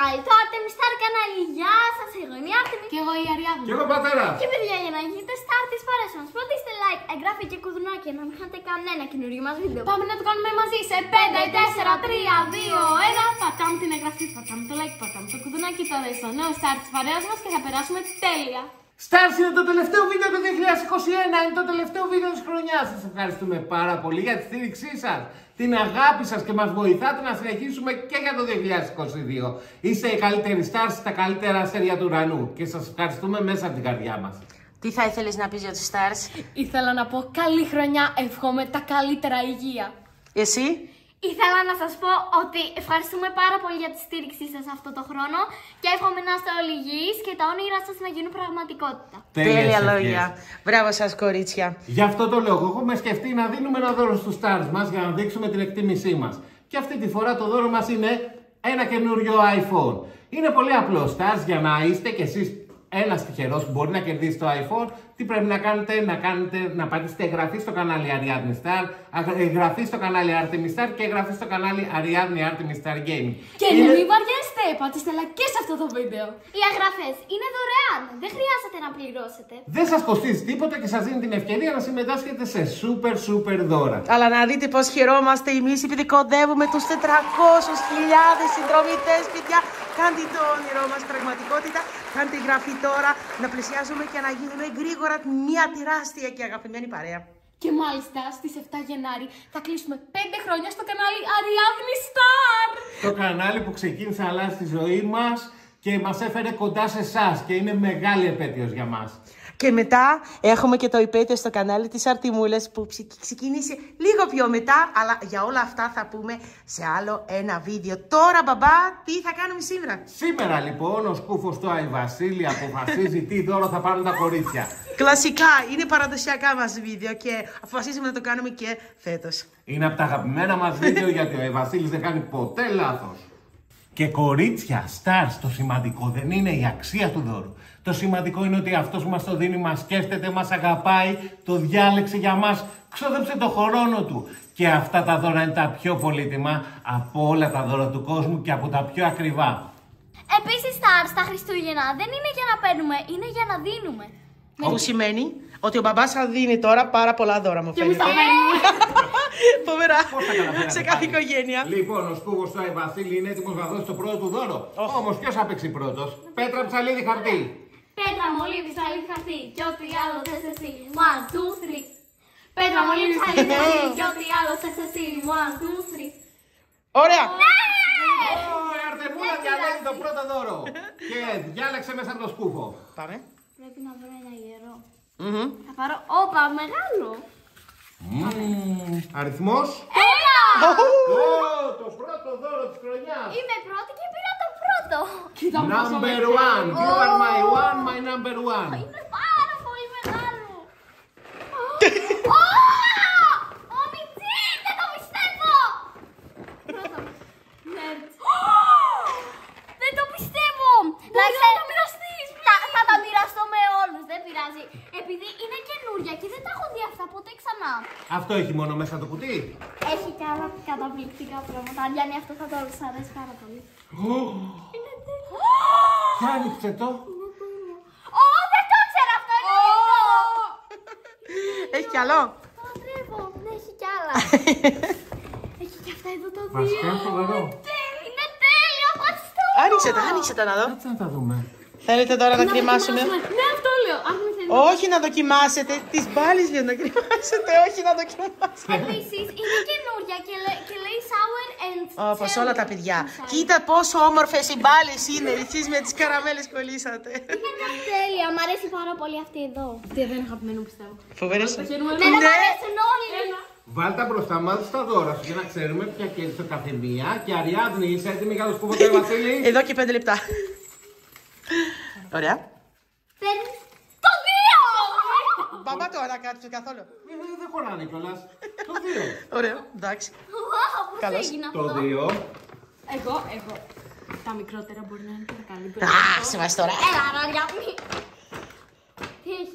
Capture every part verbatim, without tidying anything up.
Style, το Artemis Star κανάλι. Γεια σας, εγώ είμαι η Artemis. Και εγώ η Αριάδνη. Και εγώ πατέρας. Και παιδιά, για να γίνετε star της παρέας μας, πατήστε like, εγγραφή και κουδουνάκι να μην χάνετε κανένα καινούριο μας βίντεο. Πάμε να το κάνουμε μαζί σε πέντε, τέσσερα, τρία, δύο, ένα. Πατάμε την εγγραφή, πατάμε το like, πατάμε το κουδουνάκι τώρα στο νέο star της παρέας μας και θα περάσουμε τέλεια. Stars είναι το τελευταίο βίντεο του δύο χιλιάδες είκοσι ένα, είναι το τελευταίο βίντεο της χρονιάς. Σας ευχαριστούμε πάρα πολύ για τη στήριξή σας, την αγάπη σας και μας βοηθάτε να συνεχίσουμε και για το δύο χιλιάδες είκοσι δύο. Είστε οι καλύτεροι stars στα καλύτερα αστέρια του ουρανού και σας ευχαριστούμε μέσα από την καρδιά μας. Τι θα ήθελες να πεις για τους stars? Ήθελα να πω καλή χρονιά, εύχομαι τα καλύτερα υγεία. Εσύ? Ήθελα να σας πω ότι ευχαριστούμε πάρα πολύ για τη στήριξή σας αυτό το χρόνο και εύχομαι να είστε όλοι υγιείς και τα όνειρά σας να γίνουν πραγματικότητα. Τέλεια λόγια. Μπράβο σας, κορίτσια. Γι' αυτό το λόγο έχουμε σκεφτεί να δίνουμε ένα δώρο στους stars μας για να δείξουμε την εκτίμησή μας. Και αυτή τη φορά το δώρο μας είναι ένα καινούριο iPhone. Είναι πολύ απλό, stars, για να είστε κι εσείς ένας τυχερός που μπορεί να κερδίσει το iPhone. Τι πρέπει να κάνετε? Να, κάνετε, να πατήσετε εγγραφή στο κανάλι Ariadne Star, εγγραφή στο κανάλι Artemis Star και εγγραφή στο κανάλι Ariadne Artemis Star Gaming. Και είναι... μην βαριέστε, πατήστε like και σε αυτό το βίντεο. Οι εγγραφές είναι δωρεάν, δεν χρειάζεται να πληρώσετε. Δεν σας κοστίζει τίποτα και σας δίνει την ευκαιρία να συμμετάσχετε σε super super δώρα. Αλλά να δείτε πως χαιρόμαστε εμείς επειδή κοντεύουμε τους τετρακόσιες χιλιάδες συνδρομητές, παιδιά. Κάντε το όνειρό μας πραγματικότητα. Κάντε εγγραφή τώρα, να πλησιάζουμε και να γίνουμε γρήγορα μια τεράστια και αγαπημένη παρέα. Και μάλιστα στις επτά Γενάρη θα κλείσουμε πέντε χρόνια στο κανάλι Ariadne Star. Το κανάλι που ξεκίνησε να αλλάζει τη ζωή μας και μας έφερε κοντά σε εσάς και είναι μεγάλη επέτειος για μας. Και μετά έχουμε και το υπέτειο στο κανάλι της Αρτιμούλας που ξεκίνησε λίγο πιο μετά, αλλά για όλα αυτά θα πούμε σε άλλο ένα βίντεο. Τώρα, μπαμπά, τι θα κάνουμε σήμερα? Σήμερα λοιπόν ο σκούφος του Άι Βασίλη αποφασίζει τι δώρο θα πάρουν τα κορίτσια. Κλασικά, είναι παραδοσιακά μας βίντεο και αποφασίσαμε να το κάνουμε και φέτος. Είναι από τα αγαπημένα μας βίντεο γιατί ο Άι Βασίλης δεν κάνει ποτέ λάθος. Και κορίτσια, stars, το σημαντικό δεν είναι η αξία του δώρου. Το σημαντικό είναι ότι αυτός που μας το δίνει μας σκέφτεται, μας αγαπάει, το διάλεξε για μας, ξόδεψε το χρόνο του. Και αυτά τα δώρα είναι τα πιο πολύτιμα από όλα τα δώρα του κόσμου και από τα πιο ακριβά. Επίσης, stars τα Χριστούγεννα δεν είναι για να παίρνουμε, είναι για να δίνουμε. Που σημαίνει ότι ο μπαμπάς θα δίνει τώρα πάρα πολλά δώρα, μου φαίνεται. Φοβερά. Σε κάθε οικογένεια. Λοιπόν, ο σκούβος του Άι Βασίλη είναι έτοιμος να δώσει το πρώτο του δώρο. Oh. Όμως ποιος θα παίξει πρώτος? Πέτρα, ψαλίδι, χαρτί. Πέτρα, μολύβι, ψαλίδι, χαρτί. Κι ό,τι άλλο θες εσύ. One, two, three. Πέτρα, μολύβι, ψαλίδι, χαρτί. Κι ό,τι άλλο θες εσύ. One, two, three. Ωραία. Ναι! Η Αρτεμούλα διαλέγει το πρώτο δώρο. Και διάλεξε μέσα από το σκούφο. Πάμε. Πρέπει να βρω ένα ιερό. Mm-hmm. Θα πάρω, όπα, μεγάλο. Mm, αριθμός. Ένα! Oh, το πρώτο δώρο της χρονιάς. Είμαι πρώτη και πήρα το πρώτο. Κοίτα μου Number one. You are my one, my number one. Είναι πάρα πολύ μεγάλο. Ω! Ο Μιτζή, δεν το πιστεύω. Πρώτο. Μέρτς. Δεν το πιστεύω. Να ξέρετε, θα τα μοιραστώ με όλους, δεν πειράζει. Επειδή είναι καινούρια και δεν τα έχω δει αυτά ποτέ ξανά. Αυτό έχει μόνο μέσα το κουτί. Έχει και άλλα καταπληκτικά πράγματα. Αν Γιάννη, αυτό θα το σ' αρέσει πάρα πολύ. Είναι τέλειο. Για άνοιξε το. Ω, δεν το ήξερα αυτό, εννοείται. Έχει κι άλλο. Το λατρεύω, ναι, έχει κι άλλα. Έχει κι αυτά εδώ τα δύο. Βασικά φοβερό. Είναι τέλειο, ευχαριστώ. Άνοιξε τα, άνοιξε τα να δω. Κάτσε να τα δούμε. Θέλετε τώρα να κρυμάσουμε? Ναι, αυτό λέω. Αν μην θέλει. Όχι να δοκιμάσετε. Τις μπάλες λέω να κρυμάσετε, όχι να δοκιμάσετε. Επίσης, είναι καινούρια και, λέ, και λέει sour and Όπως cherry όλα τα παιδιά. inside. Κοίτα πόσο όμορφες οι μπάλες είναι. Εσείς με τις καραμέλες κολλήσατε. Είναι τέλεια, μου αρέσει πάρα πολύ αυτή εδώ. Αυτή δεν είναι αγαπημένο, πιστεύω. Φοβερές. Δεν Ναι. μου αρέσουν όλοι. Βάλτε μπροστά μας τα δώρα σου για να ξέρουμε ποια κέρδισε κάθε μία. Και Αριάδνη, είσαι έτοιμη για το σκούφο του Άι Βασίλη? Εδώ και πέντε λεπτά. Ωραία. Παίρνεις το δύο! Μπαμπά τώρα κάτσε καθόλου. Ε, Δεν χωράνε κιόλας. Το δύο. Ωραίο, εντάξει. Wow, πώς Καλώς. έγινε Το αυτό. δύο. Εγώ, εγώ. Τα μικρότερα μπορεί να είναι και τα καλύτερα. Α, σε μας τώρα. Έλα, ράρια μου. Τι έχει?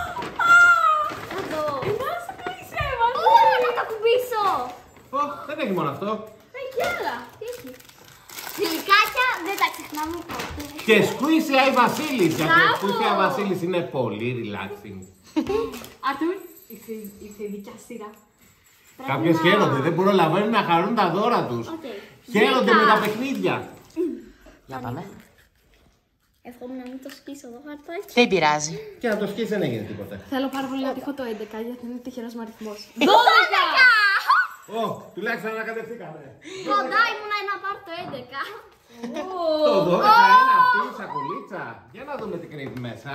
Εδώ. Ενάσου κλεισέ, μας. Ωραία, να τα κουμπίσω. Ω, δεν έχει μόνο αυτό. Έχει κι άλλα. Τι έχει? Σιλικάκια δεν τα ξεχνάμε ποτέ. Και Squeezy Eye Βασίλης, γιατί ο Μπράβο. Squeezy Eye Βασίλης είναι πολύ relaxing. Αρτούρ, ήρθε ήρθε η δικιά σειρά. Κάποιες να- χαίρονται, δεν προλαβαίνουν να χαρούν τα δώρα τους. Οκ. Χαίρονται Δέκα. με τα παιχνίδια. Για πάμε. Εύχομαι να μην το σκίσω το χαρτάκι. Δεν πειράζει. Και να το σκίσει δεν έγινε τίποτα. Θέλω πάρα πολύ να τύχω το έντεκα γιατί είναι τυχερός μου αριθμός. δώδεκα! Ω, τουλάχιστον ανακατευθήκαμε. Κοντά ήμουνα να πάρω το έντεκα. Το δώδεκα είναι αυτή η σακουλίτσα. Για να δούμε τι κρύβει μέσα.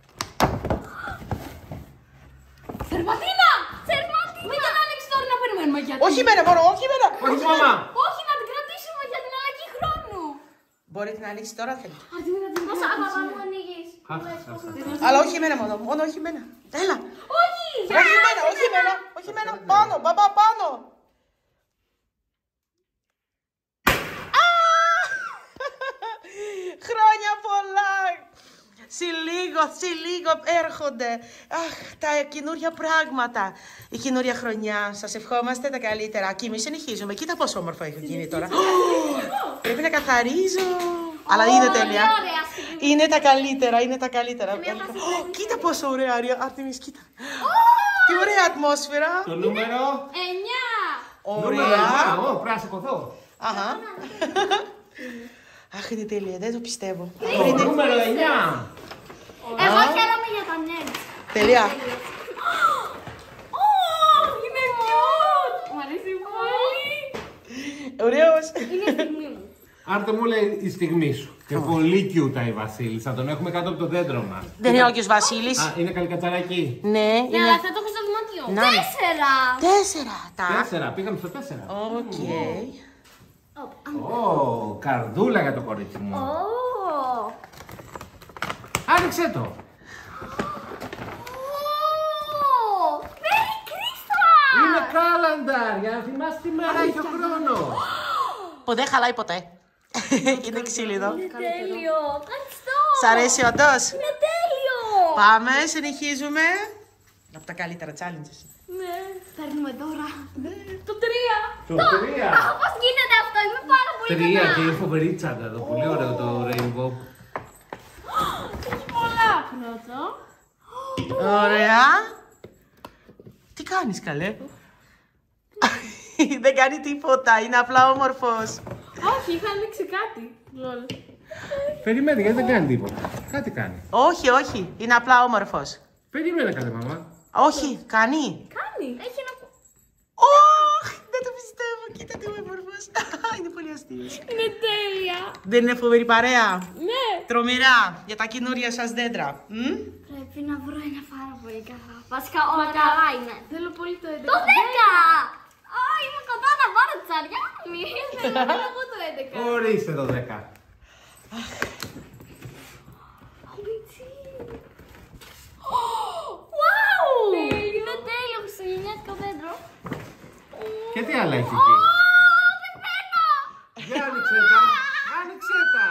Θερματίνα! Θερματίνα! Μην την ανοίξει τώρα να περιμένουμε γιατί. Όχι εμένα, μόνο, όχι εμένα. Όχι μαμά. Όχι, να την κρατήσουμε για την αλλαγή χρόνου. Μπορείτε να ανοίξει τώρα, θέλετε. Αρτούρ, να την Πώς άμα κρατήσουμε. μου ανοίγεις. Αχ, αχ, αχ. Αλλά όχι εμένα μόνο, μόνο όχι εμένα. Έλα. Όχι! Όχι εμένα, όχι εμένα, όχι εμένα. Πάνω, μπαμπά, πάνω. Α! Χρόνια πολλά. Συλλίγο, συλλίγο έρχονται. Αχ, τα καινούρια πράγματα. Η καινούρια χρονιά. Σας ευχόμαστε τα καλύτερα. Και εμείς συνεχίζουμε. Κοίτα πόσο όμορφο έχω γίνει τώρα. Πρέπει να καθαρίζω. Αλλά είναι τέλεια. Ωραία, στιγμή. Είναι τα καλύτερα, είναι τα καλύτερα. μια Ω, φάση κοίτα πόσο ωραία, Αρία. Αρτεμίς, κοίτα. Τι ωραία ατμόσφαιρα. Το νούμερο. Εννιά! Νούμερο Ωραία. εννιά. Ω, πρέπει να σηκωθώ. Αχα. Αχ, είναι τέλεια, δεν το πιστεύω. Το νούμερο εννιά. Εγώ χαίρομαι για τα νέα. Τελεία. Είναι cute! Μου αρέσει πολύ. Ωραίος. Είναι η στιγμή μου. Άρτε μου λέει η στιγμή σου. Και πολύ cute η Βασίλης. Θα τον έχουμε κάτω από το δέντρο μας. Δεν είναι ο Άγιος Βασίλης. Α, είναι καλικατσαράκι. Ναι, Ναι, είναι. αλλά αυτό το έχω στο δωμάτιο. Να είναι. Τέσσερα! Τέσσερα. Τα. Τέσσερα, πήγαμε στο τέσσερα. Οκ. Οπ, Ω, καρδούλα για το κορίτσι μου. Ω. Άνοιξε το. Ω, Merry Christmas! Είναι calendar, για να θυμάσαι τι μέρα έχει ο χρόνος. Που δεν χαλάει ποτέ. Είναι ξύλινο. Είναι τέλειο! Ευχαριστώ! Σ' αρέσει όντως. Είναι τέλειο! Πάμε, συνεχίζουμε. Από τα καλύτερα challenges. Ναι, παίρνουμε τώρα. Το τρία! Το τρία. Αχ, πώς γίνεται αυτό, είμαι πάρα πολύ Τρία καλά. και η φοβερή τσάντα εδώ. Πολύ ωραίο το rainbow. Έχει πολλά πρώτο. Ωραία. Τι κάνεις, καλέ. Δεν κάνει τίποτα, είναι απλά όμορφος. Όχι, είχα ανοίξει κάτι. Λολ. Περιμένει, γιατί δεν κάνει τίποτα. Κάτι κάνει. Όχι, όχι, είναι απλά όμορφος. Περίμενε καλέ μαμά. Όχι, κάνει. Κάνει. Έχει ένα... Ωχ, δεν το πιστεύω, κοίτα τι όμορφος. Είναι πολύ αστείος. Είναι τέλεια. Δεν είναι φοβερή παρέα. Ναι. Τρομερά, για τα καινούρια σας δέντρα. Μμ? Πρέπει να βρω ένα πάρα πολύ καλά. Βασικά όλα καλά είναι. Θέλω πολύ το έντεκα. Το δέκα! Α, είμαι κοντά να πάρω τη τσαριά μου. Θέλω να εγώ το έντεκα. Ορίστε το δέκα. Wow! Είναι τέλειο χριστουγεννιάτικο δέντρο. Και τι άλλα έχει εκεί. Δεν παίρνω! Για άνοιξε τα. Άνοιξε τα.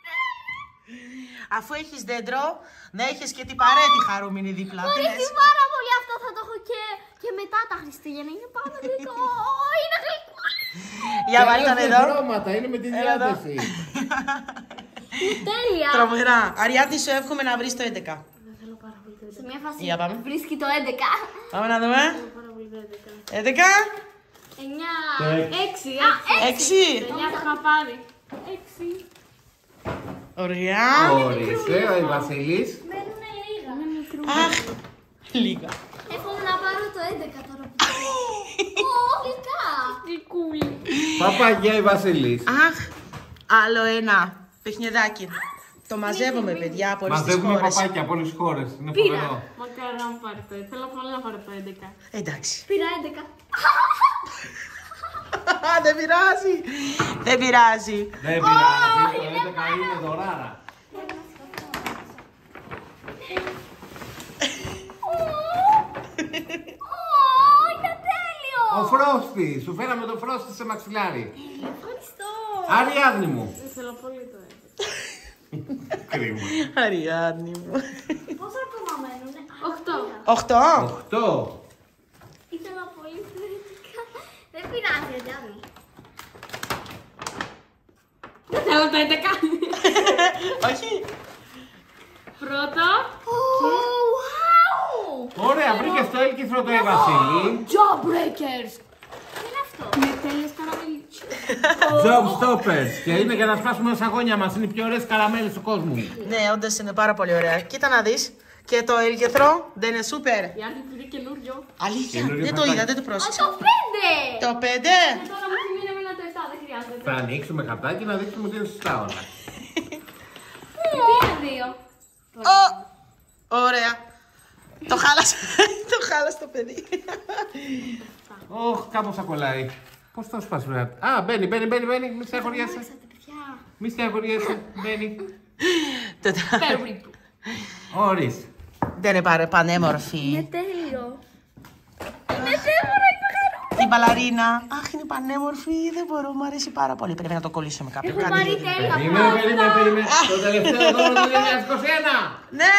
Αφού έχεις δέντρο, να έχεις και την παρέτη χαρούμενη δίπλα. Μου Τι αρέσει λες? πάρα πολύ αυτό. Θα το έχω και, και μετά τα Χριστούγεννα. Είναι πάρα γλυκό. Είναι γλυκό. Για βάλτε τον Άλλα εδώ. χρώματα, είναι με τη Έλα εδώ. διάθεση. Είναι τέλεια. Τρομερά. Αριάδη, σου εύχομαι να βρεις το έντεκα. Θέλω πάρα πολύ το έντεκα. Σε μια φάση Για πάμε. βρίσκει το έντεκα. Πάμε να δούμε. Πάρα πολύ το έντεκα. έντεκα. εννιά. Το έξι. Έξι, Α, έξι. Έξι. εννιά που είχα πάρει. Έξι. Ωραία. Ορίστε, ο Βασίλης. Μένουν λίγα. Αχ, λίγα. Εύχομαι να πάρω το έντεκα τώρα που Ω, γλυκά. Γλυκούλη. Παπαγιά η Βασίλης. Αχ, άλλο ένα παιχνιδάκι. Το μαζεύουμε, παιδιά, από όλες τις Μαζεύουμε χώρες. παπάκια από όλες τις χώρες. Είναι Πήρα. φοβερό. Μακάρι να μου πάρει το έντεκα. Θέλω πολύ να πάρω το έντεκα. Εντάξει. Πήρα έντεκα. Δεν πειράζει. Δεν πειράζει. Δεν πειράζει, το έντεκα είναι δωράρα. Ω, είναι τέλειο. Ο Φρόστη, σου φέραμε το Φρόστη σε μαξιλάρι. Ευχαριστώ. Αριάδνη μου. Θέλω πολύ το έντεκα. Κρίμα. Αριάδνη μου. Πόσα ακόμα μένουνε. Οχτώ. Οχτώ. Οχτώ. Ήθελα πολύ το έντεκα. Δεν πειράζει, Αντάμι. Δεν θέλω το έντεκα. πρώτο η Βασίλη. Jawbreakers! Τι είναι αυτό? Με τέλειες καραμέλες. Job Stoppers. Και είναι για να σπάσουμε τα αγώνια μας. Είναι οι πιο ωραίες καραμέλες του κόσμου. Ναι, όντως είναι πάρα πολύ ωραία. Κοίτα να δεις. Και το έλκεθρο δεν είναι σούπερ. Η Άρτη πήρε καινούριο. Αλήθεια, Καινούριο δεν το χαρτάκι. είδα, δεν το Α, πρόσεξα. το πέντε! Το πέντε. Και τώρα μου μείναμε να το επτά, δεν χρειάζεται. Θα ανοίξουμε χαρτάκι να δείξουμε ότι είναι σωστά όλα. Τι είναι δύο. Ω, ωραία. Το χάλασε, το χάλασε το παιδί. Ωχ, κάπως ακολάει. Πώς θα σπάσει, βρε. Α, μπαίνει, μπαίνει, μπαίνει, μπαίνει. Μη στεναχωριέσαι. Μη στεναχωριέσαι. Μπαίνει. Περίπου. Όρις. Δεν είναι πάρα πανέμορφη. Τέλειο. Είναι τέλειο, είναι χαρούμενο. Την μπαλαρίνα. Αχ, είναι πανέμορφη. Δεν μπορώ, μου αρέσει πάρα πολύ. Πρέπει να το κολλήσω με κάποιον. Έχω Κάντε πάρει λίγο. τέλεια Περίμενε, περίμενε, πράγματα. περίμενε. Το τελευταίο δώρο του δύο χιλιάδες είκοσι ένα. Ναι!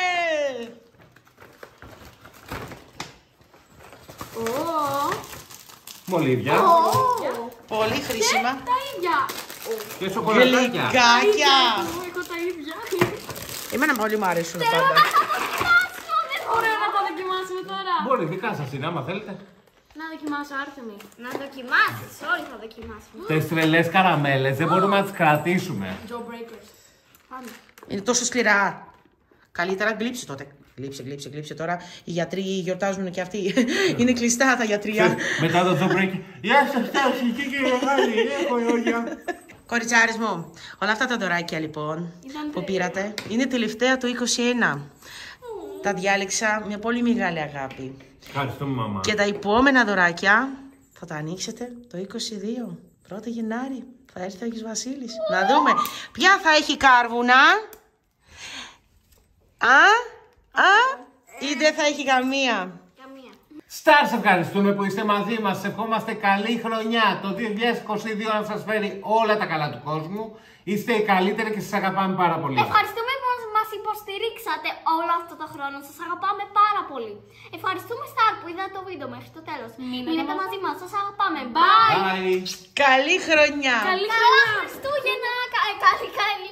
Μολύβια. Πολύ χρήσιμα. Τα ίδια. Και σοκολατάκια. Γλυκάκια. Εγώ έχω τα ίδια. Εμένα πολύ μου αρέσουν πάντα. Ωραία να τα δοκιμάσουμε τώρα. Μπορεί, δικά σας είναι, άμα θέλετε. Να δοκιμάσω, Άρτεμι. Να δοκιμάσεις, όλοι θα δοκιμάσουμε. Τις τρελές καραμέλες δεν μπορούμε να τις κρατήσουμε. Jawbreakers. Πάμε. Είναι τόσο σκληρά. Καλύτερα γλύψε τότε. Γλύψε, γλύψε, γλύψε τώρα. Οι γιατροί γιορτάζουν και αυτοί. Είναι κλειστά τα γιατρία. Μετά το τζομπρέκι. Γεια σας, Τάση, και κύριε Μεγάλη, έχω λόγια. Κοριτσάρες μου, όλα αυτά τα δωράκια λοιπόν Ήταν που τέλεια. πήρατε είναι τελευταία το είκοσι ένα. Τα διάλεξα με πολύ μεγάλη αγάπη. Ευχαριστούμε, μαμά. Και τα επόμενα δωράκια θα τα ανοίξετε το είκοσι δύο. πρώτο Γενάρη θα έρθει ο Άγιος Βασίλης. Να δούμε ποια θα έχει κάρβουνα. Α, α, ή δεν θα έχει καμία. Καμία. Stars, ευχαριστούμε που είστε μαζί μας. Σε ευχόμαστε καλή χρονιά. Το δύο χιλιάδες είκοσι δύο να σας φέρει όλα τα καλά του κόσμου. Είστε οι καλύτεροι και σας αγαπάμε πάρα πολύ. Ευχαριστούμε που μας υποστηρίξατε όλο αυτό το χρόνο. Σας αγαπάμε πάρα πολύ. Ευχαριστούμε Star που είδατε το βίντεο μέχρι το τέλος. Μείνετε μαζί μας. Σας αγαπάμε. Bye. Bye. Καλή χρονιά. Καλή Καλά χρονιά. Χριστούγεννα. Κα- Καλή καλή.